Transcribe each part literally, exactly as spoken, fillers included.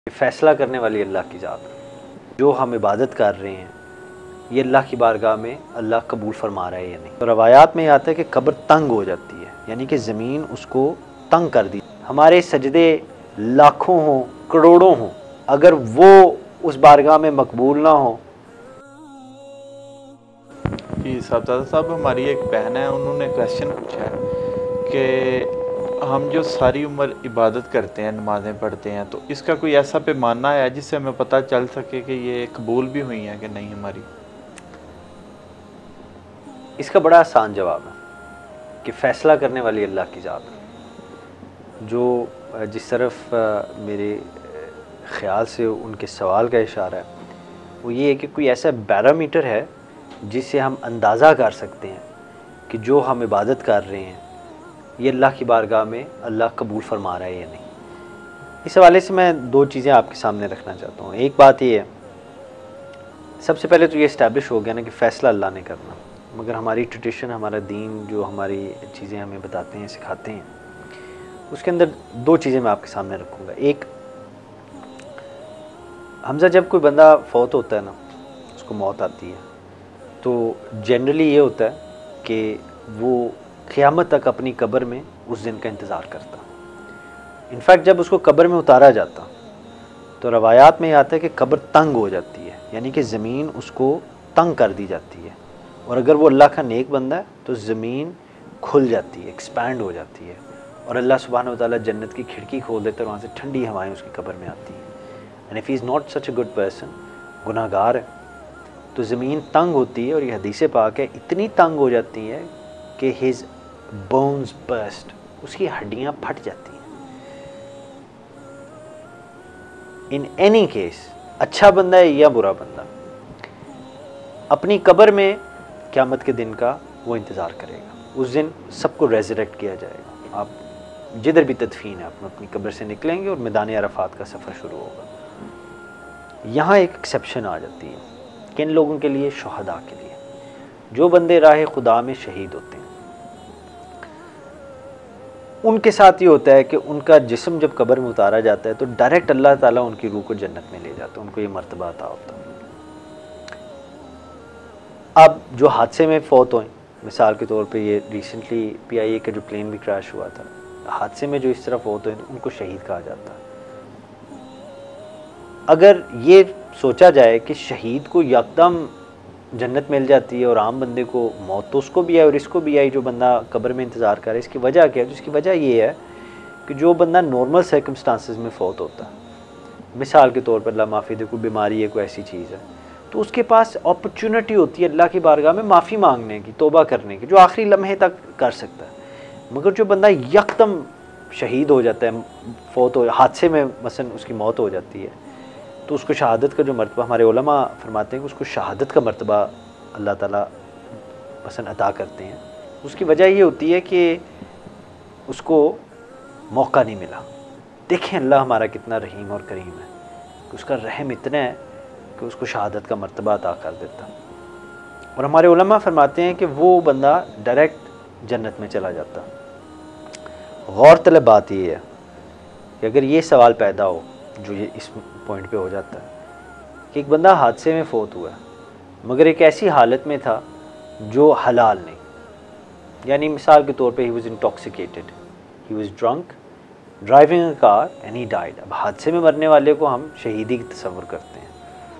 فیصلہ کرنے والی اللہ کی ذات، جو ہم عبادت کر رہے ہیں یہ اللہ کی بارگاہ میں اللہ قبول فرما رہا ہے یا نہیں۔ تو روایات میں یہ آتا ہے کہ قبر تنگ ہو جاتی ہے، یعنی کہ زمین اس کو تنگ کر دی۔ ہمارے سجدے لاکھوں ہوں، کروڑوں ہوں، اگر وہ اس بارگاہ میں مقبول نہ ہوں۔ جی صاحبزادہ صاحب، ہماری ایک بہن ہے، انہوں نے کویشچن پوچھا ہے کہ ہم جو ساری عمر عبادت کرتے ہیں، نمازیں پڑھتے ہیں، تو اس کا کوئی ایسا پیمانہ ہے جس سے ہمیں پتہ چل سکے کہ یہ قبول بھی ہوئی ہیں کہ نہیں ہماری؟ اس کا بڑا آسان جواب ہے کہ فیصلہ کرنے والی اللہ کی ذات، جو جس طرف میرے خیال سے ان کے سوال کا اشارہ ہے وہ یہ ہے کہ کوئی ایسا پیرامیٹر ہے جس سے ہم اندازہ کر سکتے ہیں کہ جو ہم عبادت کر رہے ہیں یہ اللہ کی بارگاہ میں اللہ قبول فرما رہا ہے یا نہیں۔ اس حوالے سے میں دو چیزیں آپ کے سامنے رکھنا چاہتا ہوں۔ ایک بات یہ ہے، سب سے پہلے تو یہ اسٹیبلش ہو گیا نا کہ فیصلہ اللہ نے کرنا، مگر ہماری ٹریڈیشن، ہمارا دین جو ہماری چیزیں ہمیں بتاتے ہیں، سکھاتے ہیں، اس کے اندر دو چیزیں میں آپ کے سامنے رکھوں گا۔ ایک، حمزہ جب کوئی بندہ فوت ہوتا ہے نا، اس کو موت آتی ہے، تو جنرلی یہ ہوتا ہے کہ وہ قیامت تک اپنی قبر میں اس دن کا انتظار کرتا۔ انفیکٹ جب اس کو قبر میں اتارا جاتا تو روایات میں یہ آتا ہے کہ قبر تنگ ہو جاتی ہے، یعنی کہ زمین اس کو تنگ کر دی جاتی ہے، اور اگر وہ اللہ کا نیک بندہ ہے تو زمین کھل جاتی ہے، ایکسپینڈ ہو جاتی ہے، اور اللہ سبحانہ و تعالیٰ جنت کی کھڑکی کھول دیتے ہیں اور وہاں سے ٹھنڈی ہوائیں اس کی قبر میں آتی ہیں۔ And if he is not such a good person, گناہ گار ہے، تو زمین تنگ ہوتی ہے، اور یہ حدیث پاک ہے، اتنی تنگ ہو جاتی ہے کہ ہز بونز برسٹ، اس کی ہڈیاں پھٹ جاتی ہیں۔ ان اینی کیس، اچھا بندہ ہے یا برا بندہ، اپنی قبر میں قیامت کے دن کا وہ انتظار کرے گا۔ اس دن سب کو ریزریکٹ کیا جائے گا، آپ جدھر بھی تدفین ہے آپ اپنی قبر سے نکلیں گے اور میدان عرفات کا سفر شروع ہوگا۔ یہاں ایک ایکسیپشن آ جاتی ہے، کن لوگوں کے لیے؟ شہداء کے لیے، جو بندے راہ خدا میں شہید ہوتے ہیں، ان کے ساتھ یہ ہوتا ہے کہ ان کا جسم جب قبر میں اتارا جاتا ہے تو ڈائریکٹ اللہ تعالیٰ ان کی روح کو جنت میں لے جاتا ہے، ان کو یہ مرتبہ عطا ہوتا ہے۔ اب جو حادثے میں فوت ہوئیں، مثال کے طور پہ یہ ریسنٹلی پی آئی اے کا جو پلین بھی کریش ہوا تھا، حادثے میں جو اس طرح فوت ہوئے ان کو شہید کہا جاتا ہے۔ اگر یہ سوچا جائے کہ شہید کو یکدم جنت مل جاتی ہے اور عام بندے کو موت تو اس کو بھی آئی اور اس کو بھی آئی، جو بندہ قبر میں انتظار کر رہا ہے، اس کی وجہ کیا ہے؟ تو اس کی وجہ یہ ہے کہ جو بندہ نارمل سرکمسٹانسز میں فوت ہوتا ہے، مثال کے طور پر اللہ معافی دے، کوئی بیماری ہے، کوئی ایسی چیز ہے، تو اس کے پاس اپرچونٹی ہوتی ہے اللہ کی بارگاہ میں معافی مانگنے کی، توبہ کرنے کی، جو آخری لمحے تک کر سکتا ہے۔ مگر جو بندہ یکدم شہید ہو جاتا ہے، فوت ہو حادثے میں مثلا اس کی موت ہو جاتی ہے، تو اس کو شہادت کا جو مرتبہ، ہمارے علماء فرماتے ہیں کہ اس کو شہادت کا مرتبہ اللہ تعالیٰ مثلا عطا کرتے ہیں۔ اس کی وجہ یہ ہوتی ہے کہ اس کو موقع نہیں ملا۔ دیکھیں اللہ ہمارا کتنا رحیم اور کریم ہے کہ اس کا رحم اتنا ہے کہ اس کو شہادت کا مرتبہ عطا کر دیتا، اور ہمارے علماء فرماتے ہیں کہ وہ بندہ ڈائریکٹ جنت میں چلا جاتا۔ غور طلب بات یہ ہے کہ اگر یہ سوال پیدا ہو، جو یہ اس پوائنٹ پہ ہو جاتا ہے کہ ایک بندہ حادثے میں فوت ہوا ہے مگر ایک ایسی حالت میں تھا جو حلال نہیں، یعنی مثال کے طور پہ he was intoxicated, he was drunk, driving a car and he died۔ اب حادثے میں مرنے والے کو ہم شہیدی کی تصور کرتے ہیں،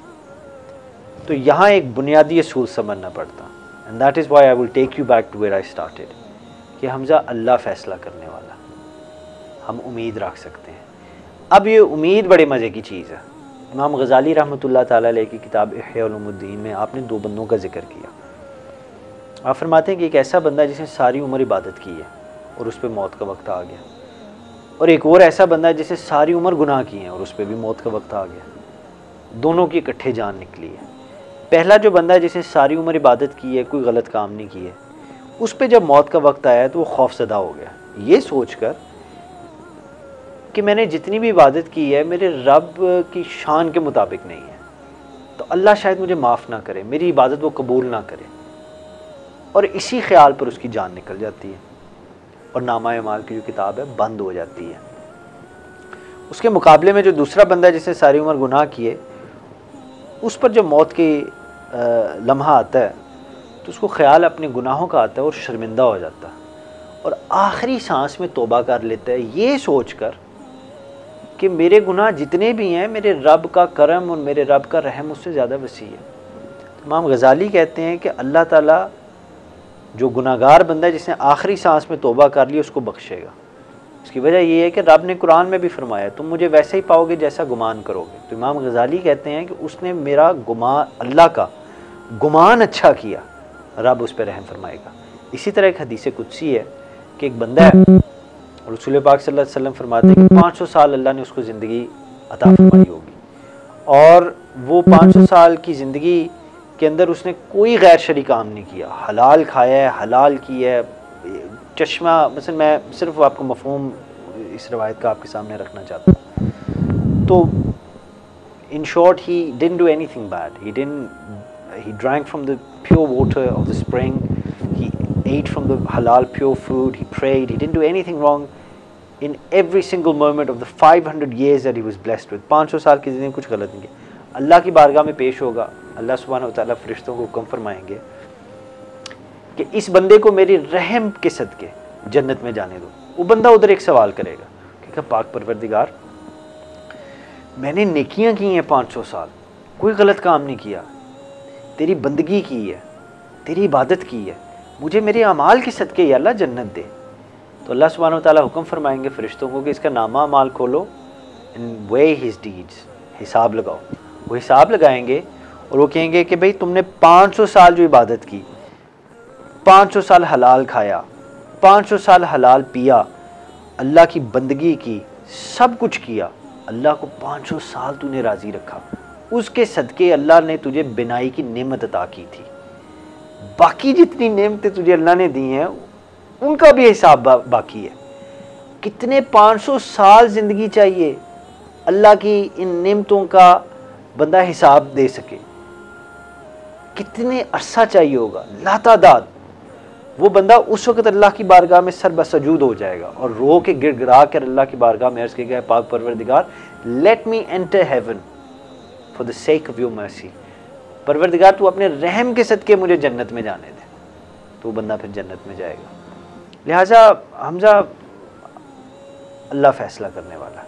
تو یہاں ایک بنیادی اصول سمجھنا پڑتا، and that is why I will take you back to where I started، کہ حمزہ اللہ فیصلہ کرنے والا، ہم امید رکھ سکتے ہیں۔ اب یہ امید بڑے مزے کی چیز ہے۔ امام غزالی رحمۃ اللہ تعالیٰ علیہ کی کتاب احیاء علوم الدین میں آپ نے دو بندوں کا ذکر کیا۔ آپ فرماتے ہیں کہ ایک ایسا بندہ جس نے ساری عمر عبادت کی ہے اور اس پہ موت کا وقت آ گیا، اور ایک اور ایسا بندہ جس نے ساری عمر گناہ کیے ہیں اور اس پہ بھی موت کا وقت آ گیا، دونوں کی اکٹھے جان نکلی ہے۔ پہلا جو بندہ جس نے ساری عمر عبادت کی ہے، کوئی غلط کام نہیں کیے، اس پہ جب موت کا وقت آیا تو وہ خوف زدہ ہو گیا، یہ سوچ کر کہ میں نے جتنی بھی عبادت کی ہے میرے رب کی شان کے مطابق نہیں ہے، تو اللہ شاید مجھے معاف نہ کرے، میری عبادت وہ قبول نہ کرے، اور اسی خیال پر اس کی جان نکل جاتی ہے اور نامہ اعمال کی جو کتاب ہے بند ہو جاتی ہے۔ اس کے مقابلے میں جو دوسرا بندہ ہے جس نے ساری عمر گناہ کیے، اس پر جو موت کی لمحہ آتا ہے تو اس کو خیال اپنے گناہوں کا آتا ہے اور شرمندہ ہو جاتا ہے، اور آخری سانس میں توبہ کر لیتا ہے یہ سوچ کر کہ میرے گناہ جتنے بھی ہیں میرے رب کا کرم اور میرے رب کا رحم اس سے زیادہ وسیع ہے۔ امام غزالی کہتے ہیں کہ اللہ تعالیٰ جو گناہ گار بندہ ہے جس نے آخری سانس میں توبہ کر لی اس کو بخشے گا۔ اس کی وجہ یہ ہے کہ رب نے قرآن میں بھی فرمایا تم مجھے ویسے ہی پاؤ گے جیسا گمان کرو گے۔ تو امام غزالی کہتے ہیں کہ اس نے میرا گمان، اللہ کا گمان اچھا کیا، رب اس پہ رحم فرمائے گا۔ اسی طرح ایک حدیث قدسی ہے کہ ایک بندہ ہے، رسول پاک صلی اللہ علیہ وسلم فرماتے ہیں کہ پانچ سو سال اللہ نے اس کو زندگی عطا فرمائی ہوگی، اور وہ پانچ سو سال کی زندگی کے اندر اس نے کوئی غیر شرعی کام نہیں کیا، حلال کھایا ہے، حلال کیا ہے، چشمہ، مثلا میں صرف آپ کو مفہوم اس روایت کا آپ کے سامنے رکھنا چاہتا ہوں۔ تو in short he didn't do anything bad. He didn't he drank from the pure water of the spring, he ate from the halal pure food, he prayed, he didn't do anything wrong in every single moment of the five hundred years that he was blessed with. پانچ سو سال کی زندگی کچھ غلط نہیں کیا۔ اللہ کی بارگاہ میں پیش ہوگا، اللہ سبحانہ و تعالیٰ فرشتوں کو حکم فرمائیں گے کہ اس بندے کو میری رحم کے صدقے جنت میں جانے دو۔ وہ بندہ ادھر ایک سوال کرے گا کہ پاک پروردگار میں نے نیکیاں کی ہیں پانچ سو سال، کوئی غلط کام نہیں کیا، تیری بندگی کی ہے، تیری عبادت کی ہے، مجھے میرے اعمال کے صدقے یا اللہ جنت دے۔ تو اللہ سبحانہ و تعالیٰ حکم فرمائیں گے فرشتوں کو کہ اس کا نامہ اعمال کھولو and weigh his deeds، حساب لگاؤ۔ وہ حساب لگائیں گے اور وہ کہیں گے کہ بھئی تم نے پانچ سو سال جو عبادت کی، پانچ سو سال حلال کھایا، پانچ سو سال حلال پیا، اللہ کی بندگی کی، سب کچھ کیا، اللہ کو پانچ سو سال تو نے راضی رکھا، اس کے صدقے اللہ نے تجھے بینائی کی نعمت عطا کی تھی، باقی جتنی نعمتیں تجھے اللہ نے دی ہیں ان کا بھی حساب با باقی ہے۔ کتنے پانچ سو سال زندگی چاہیے اللہ کی ان نعمتوں کا بندہ حساب دے سکے، کتنے عرصہ چاہیے ہوگا، لاتعداد۔ وہ بندہ اس وقت اللہ کی بارگاہ میں سر بسجود ہو جائے گا اور رو کے گر گرا کر اللہ کی بارگاہ میں عرض کے گئے پاک پروردگار let me enter heaven for the sake of your mercy, پروردگار تو اپنے رحم کے صدقے مجھے جنت میں جانے دے، تو وہ بندہ پھر جنت میں جائے گا۔ لہٰذا حمزہ اللہ فیصلہ کرنے والا ہے۔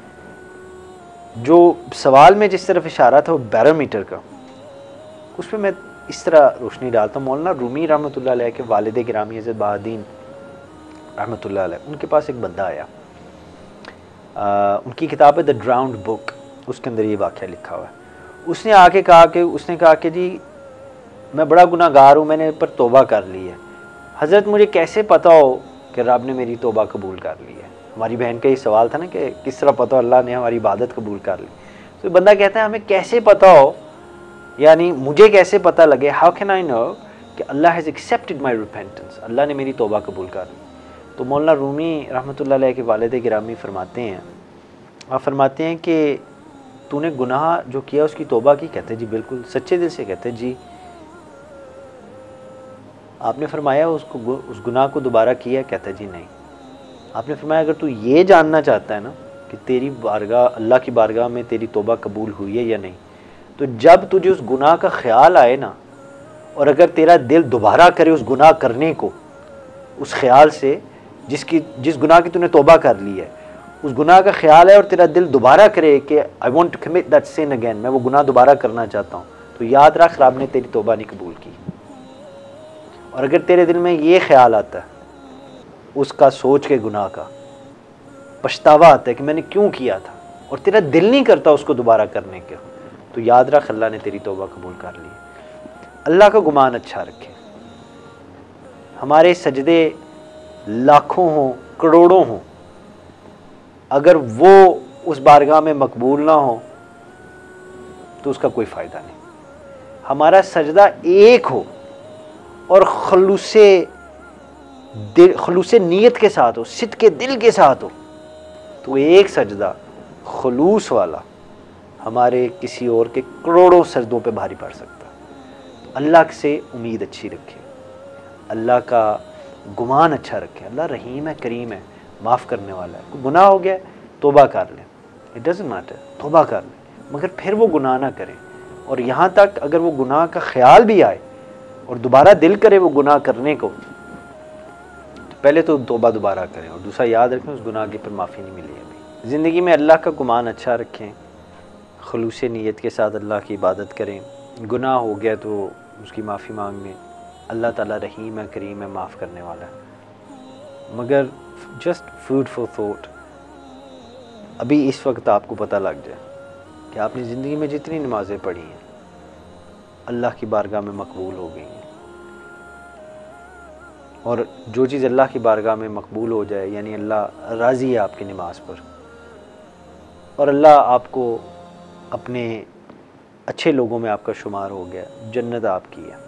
جو سوال میں جس طرف اشارہ تھا وہ بیرومیٹر کا، اس پہ میں اس طرح روشنی ڈالتا ہوں۔ مولانا رومی رحمۃ اللہ علیہ کے والد گرامی حضرت بہاءالدین رحمۃ اللہ علیہ، ان کے پاس ایک بندہ آیا، آ, ان کی کتاب ہے دا ڈراؤنڈ بک، اس کے اندر یہ واقعہ لکھا ہوا ہے۔ اس نے آ کے کہا کہ اس نے کہا کہ جی میں بڑا گناہ گار ہوں، میں نے پر توبہ کر لی ہے، حضرت مجھے کیسے پتہ ہو کہ رب نے میری توبہ قبول کر لی ہے؟ ہماری بہن کا یہ سوال تھا نا کہ کس طرح پتہ اللہ نے ہماری عبادت قبول کر لی۔ تو بندہ کہتا ہے ہمیں کیسے پتہ ہو، یعنی مجھے کیسے پتہ لگے، ہاؤ کین آئی نو کہ اللہ ہیز ایکسیپٹڈ مائی ریپینٹنس، اللہ نے میری توبہ قبول کر لی۔ تو مولانا رومی رحمۃ اللہ علیہ کے والد گرامی فرماتے ہیں، آپ فرماتے ہیں کہ تو نے گناہ جو کیا اس کی توبہ کی؟ کہتے جی بالکل، سچے دل سے کہتے جی۔ آپ نے فرمایا اس کو اس گناہ کو دوبارہ کیا؟ کہتا جی نہیں۔ آپ نے فرمایا اگر تو یہ جاننا چاہتا ہے نا کہ تیری بارگاہ اللہ کی بارگاہ میں تیری توبہ قبول ہوئی ہے یا نہیں، تو جب تجھے اس گناہ کا خیال آئے نا، اور اگر تیرا دل دوبارہ کرے اس گناہ کرنے کو، اس خیال سے جس کی جس گناہ کی تو نے توبہ کر لی ہے، اس گناہ کا خیال ہے اور تیرا دل دوبارہ کرے کہ I want to commit that sin again, میں وہ گناہ دوبارہ کرنا چاہتا ہوں، تو یاد رکھ رب نے تیری توبہ نہیں قبول کی۔ اور اگر تیرے دل میں یہ خیال آتا ہے اس کا سوچ کے گناہ کا، پچھتاوا آتا ہے کہ میں نے کیوں کیا تھا، اور تیرا دل نہیں کرتا اس کو دوبارہ کرنے کے، تو یاد رکھ اللہ نے تیری توبہ قبول کر لی۔ اللہ کا گمان اچھا رکھے۔ ہمارے سجدے لاکھوں ہوں، کروڑوں ہوں، اگر وہ اس بارگاہ میں مقبول نہ ہو تو اس کا کوئی فائدہ نہیں۔ ہمارا سجدہ ایک ہو اور خلوص دل خلوص نیت کے ساتھ ہو، صدق دل کے ساتھ ہو، تو ایک سجدہ خلوص والا ہمارے کسی اور کے کروڑوں سجدوں پہ بھاری پڑ سکتا ہے۔ اللہ سے امید اچھی رکھے، اللہ کا گمان اچھا رکھے۔ اللہ رحیم ہے، کریم ہے، معاف کرنے والا ہے۔ کوئی گناہ ہو گیا توبہ کر لیں، اٹ ڈزنٹ میٹر، توبہ کر لیں، مگر پھر وہ گناہ نہ کریں. اور یہاں تک اگر وہ گناہ کا خیال بھی آئے اور دوبارہ دل کرے وہ گناہ کرنے کو، تو پہلے تو توبہ دوبارہ کریں، اور دوسرا یاد رکھیں اس گناہ کی پر معافی نہیں ملی ابھی. زندگی میں اللہ کا گمان اچھا رکھیں، خلوص نیت کے ساتھ اللہ کی عبادت کریں. گناہ ہو گیا تو اس کی معافی مانگ لیں. اللہ تعالیٰ رحیم ہے، کریم ہے، معاف کرنے والا ہے. مگر جسٹ فوڈ فور تھاٹ، ابھی اس وقت آپ کو پتہ لگ جائے کہ آپ نے زندگی میں جتنی نمازیں پڑھی ہیں اللہ کی بارگاہ میں مقبول ہو گئی ہیں. اور جو چیز اللہ کی بارگاہ میں مقبول ہو جائے، یعنی اللہ راضی ہے آپ کی نماز پر، اور اللہ آپ کو اپنے اچھے لوگوں میں آپ کا شمار ہو گیا، جنت آپ کی ہے.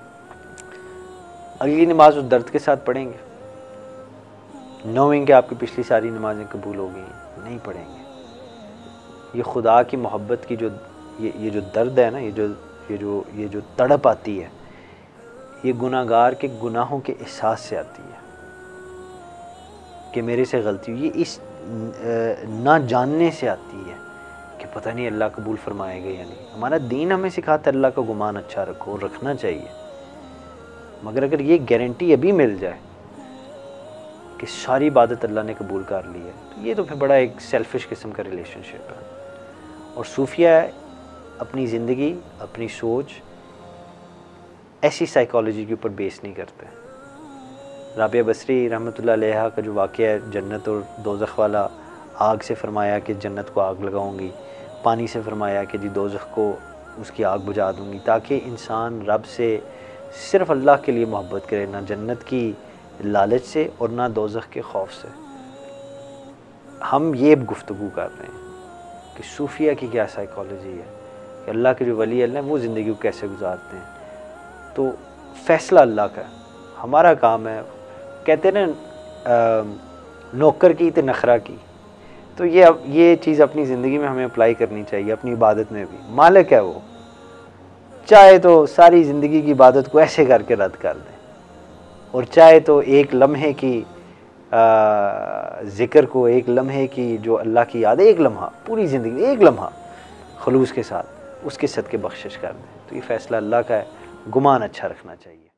اگلی نماز اس درد کے ساتھ پڑھیں گے، نوئنگ کہ آپ کی پچھلی ساری نمازیں قبول ہو گئی ہیں؟ نہیں پڑھیں گے. یہ خدا کی محبت کی جو یہ یہ جو درد ہے نا، یہ جو یہ جو یہ جو تڑپ آتی ہے، یہ گناہ گار کے گناہوں کے احساس سے آتی ہے کہ میرے سے غلطی ہوئی. یہ اس نہ جاننے سے آتی ہے کہ پتہ نہیں اللہ قبول فرمائے گا یا نہیں. ہمارا دین ہمیں سکھاتا ہے اللہ کا گمان اچھا رکھو، رکھنا چاہیے. مگر اگر یہ گارنٹی ابھی مل جائے کہ ساری عبادت اللہ نے قبول کر لی ہے، تو یہ تو پھر بڑا ایک سیلفش قسم کا ریلیشن شپ ہے. اور صوفیہ اپنی زندگی، اپنی سوچ ایسی سائیکالوجی کے اوپر بیس نہیں کرتے. رابعہ بصری رحمۃ اللہ علیہ کا جو واقعہ ہے جنت اور دوزخ والا، آگ سے فرمایا کہ جنت کو آگ لگاؤں گی، پانی سے فرمایا کہ جی دوزخ کو اس کی آگ بجھا دوں گی، تاکہ انسان رب سے صرف اللہ کے لیے محبت کرے، نہ جنت کی لالچ سے اور نہ دوزخ کے خوف سے. ہم یہ گفتگو کر رہے ہیں کہ صوفیہ کی کیا سائیکالوجی ہے، کہ اللہ کے جو ولی اللہ ہیں وہ زندگی کو کیسے گزارتے ہیں. تو فیصلہ اللہ کا ہے، ہمارا کام ہے. کہتے ہیں نا نوکر کی تے نخرہ کی، تو یہ یہ چیز اپنی زندگی میں ہمیں اپلائی کرنی چاہیے، اپنی عبادت میں بھی. مالک ہے وہ، چاہے تو ساری زندگی کی عبادت کو ایسے کر کے رد کر دیں، اور چاہے تو ایک لمحے کی ذکر کو، ایک لمحے کی جو اللہ کی یاد ہے، ایک لمحہ پوری زندگی ایک لمحہ خلوص کے ساتھ اس کے صدقے بخشش کر دیں. تو یہ فیصلہ اللہ کا ہے. گمان اچھا رکھنا چاہیے.